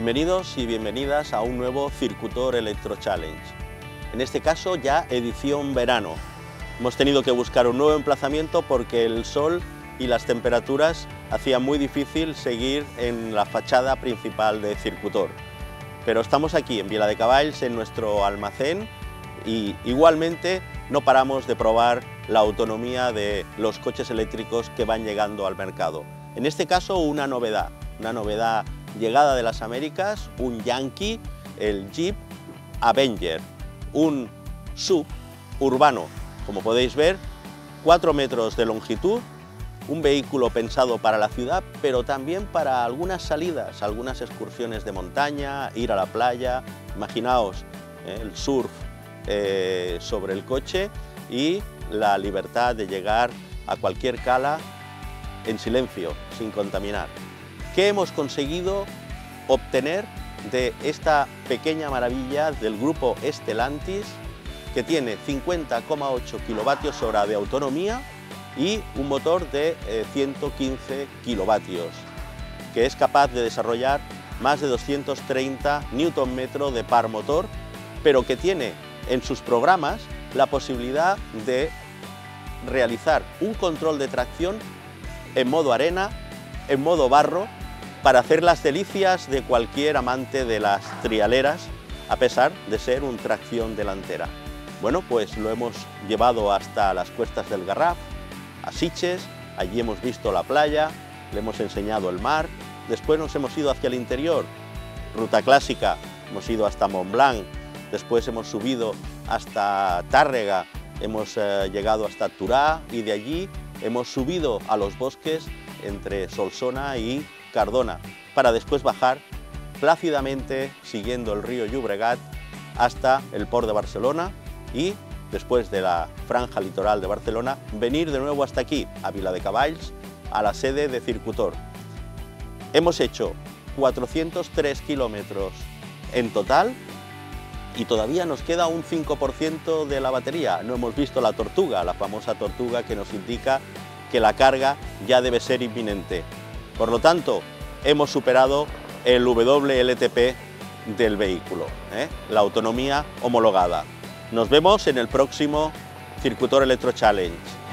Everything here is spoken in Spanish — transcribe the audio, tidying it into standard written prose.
Bienvenidos y bienvenidas a un nuevo Circutor Electro Challenge. En este caso ya edición verano. Hemos tenido que buscar un nuevo emplazamiento porque el sol y las temperaturas hacían muy difícil seguir en la fachada principal de Circutor. Pero estamos aquí en Viladecavalls, en nuestro almacén, y igualmente no paramos de probar la autonomía de los coches eléctricos que van llegando al mercado. En este caso una novedad llegada de las Américas, un Yankee, el Jeep Avenger, un SUV urbano, como podéis ver, 4 metros de longitud, un vehículo pensado para la ciudad, pero también para algunas salidas, algunas excursiones de montaña, ir a la playa. Imaginaos el surf sobre el coche y la libertad de llegar a cualquier cala en silencio, sin contaminar. ¿Qué hemos conseguido obtener de esta pequeña maravilla del grupo Stellantis, que tiene 50,8 kWh de autonomía y un motor de 115 kilovatios, que es capaz de desarrollar más de 230 Nm de par motor, pero que tiene en sus programas la posibilidad de realizar un control de tracción en modo arena, en modo barro, para hacer las delicias de cualquier amante de las trialeras, a pesar de ser un tracción delantera. Bueno, pues lo hemos llevado hasta las cuestas del Garraf, a Sitges. Allí hemos visto la playa, le hemos enseñado el mar. Después nos hemos ido hacia el interior, ruta clásica, hemos ido hasta Montblanc, después hemos subido hasta Tàrrega, hemos llegado hasta Torà, y de allí hemos subido a los bosques entre Solsona y Cardona, para después bajar plácidamente siguiendo el río Llobregat hasta el Port de Barcelona, y después de la franja litoral de Barcelona venir de nuevo hasta aquí, a Viladecavalls, a la sede de Circutor. Hemos hecho 403 kilómetros en total y todavía nos queda un 5% de la batería. No hemos visto la tortuga, la famosa tortuga que nos indica que la carga ya debe ser inminente. Por lo tanto, hemos superado el WLTP del vehículo, la autonomía homologada. Nos vemos en el próximo Circutor Electro Challenge.